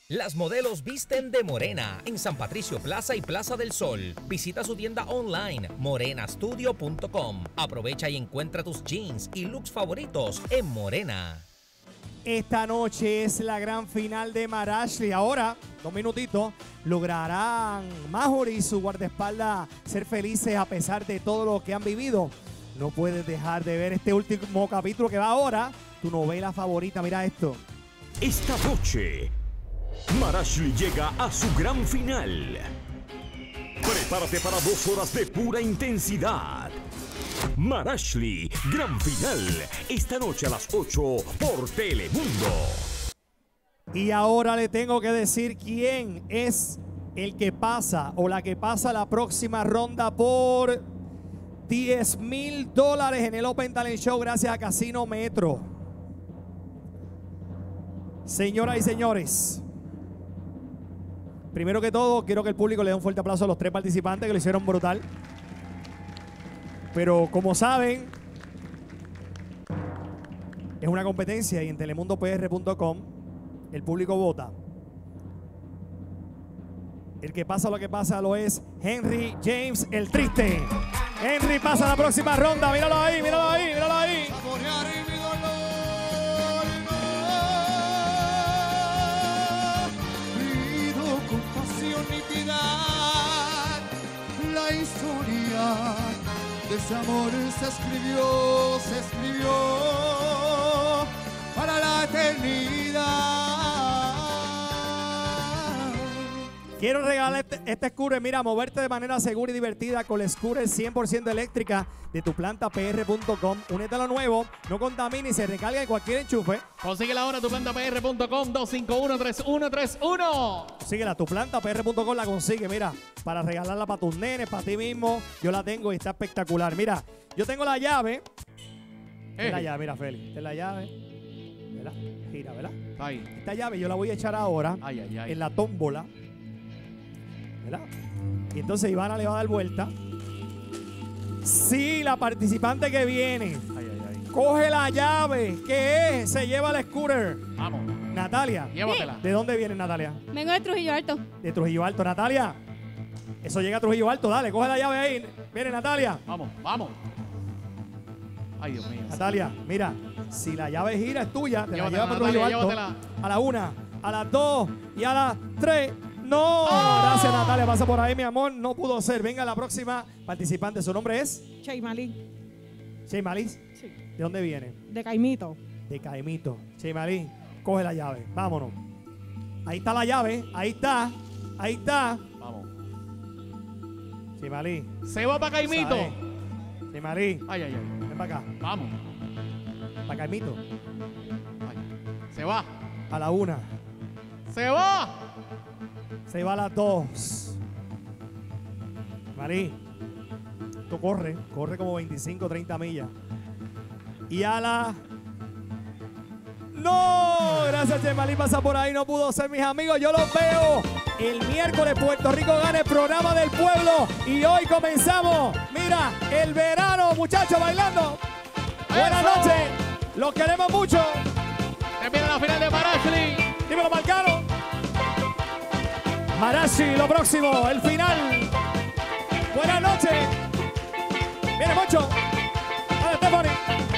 Las modelos visten de morena en San Patricio Plaza y Plaza del Sol. Visita su tienda online morenastudio.com. Aprovecha y encuentra tus jeans y looks favoritos en Morena. Esta noche es la gran final de Marashly. Ahora, 2 minutitos, ¿lograrán Major y su guardaespaldas ser felices a pesar de todo lo que han vivido? No puedes dejar de ver este último capítulo que va ahora, tu novela favorita. Mira esto. Esta noche, Marashly llega a su gran final. Prepárate para 2 horas de pura intensidad. Marashly, gran final, esta noche a las 8 por Telemundo. Y ahora le tengo que decir quién es el que pasa o la que pasa la próxima ronda por $10,000 en el Open Talent Show gracias a Casino Metro. Señoras y señores, primero que todo, quiero que el público le dé un fuerte aplauso a los 3 participantes que lo hicieron brutal. Pero como saben, es una competencia y en telemundopr.com el público vota. El que pasa lo que pasa lo es Henry James el Triste. Henry pasa a la próxima ronda. Míralo ahí, míralo ahí, míralo ahí. Pido compasión y piedad. La historia de ese amor se escribió para la eternidad. Quiero regalar este scooter. Mira, moverte de manera segura y divertida con la scooter 100% eléctrica de tuplantapr.com. Únete a lo nuevo, no contamina y se recarga en cualquier enchufe. Consíguela ahora, tuplantapr.com, 251-3131. Síguela, tuplantapr.com la consigue, mira, para regalarla para tus nenes, para ti mismo. Yo la tengo y está espectacular. Mira, yo tengo la llave. Esta es la llave, mira, Félix. Esta es la llave. ¿Verdad? Gira, ¿verdad? Ahí. Esta llave yo la voy a echar ahora en la tómbola. ¿Verdad? Y entonces Ivana le va a dar vuelta. Si la participante que viene coge la llave, ¿qué es? Se lleva el scooter. Vamos. Natalia. Llévatela. ¿De dónde viene Natalia? Vengo de Trujillo Alto. De Trujillo Alto. Natalia. Eso llega a Trujillo Alto. Dale, coge la llave ahí. Viene Natalia. Vamos, vamos. Ay, Dios mío. Natalia, mira, si la llave gira es tuya, te la Llévatela, llevas para Trujillo Natalia, Alto. llévatela. A la 1, a las 2 y a las 3. ¡No! Gracias, Natalia. Pasa por ahí, mi amor. No pudo ser. Venga, la próxima participante. ¿Su nombre es? Cheymalí. Cheymalí. Sí. ¿De dónde viene? De Caimito. De Caimito. Cheymalí, coge la llave. Vámonos. Ahí está la llave. Ahí está. Ahí está. Vamos. Cheymalí. Se va para Caimito. Cheymalí. Ay, ay, ay. Ven para acá. Vamos. Para Caimito. Ay. Se va. A la 1. Se va. Se va a las 2. Marí, tú corre como 25, 30 millas. Y a la... ¡No! Gracias, Chemalí, pasa por ahí, no pudo ser, mis amigos. Yo los veo el miércoles. Puerto Rico gana el programa del pueblo. Y hoy comenzamos, mira, el verano, muchachos, bailando. Buenas noches, los queremos mucho. Termina la final de Marashly. Dímelo, Marcano. Marashly, lo próximo, el final. Buenas noches. Viene Moncho. Dale, Stephanie.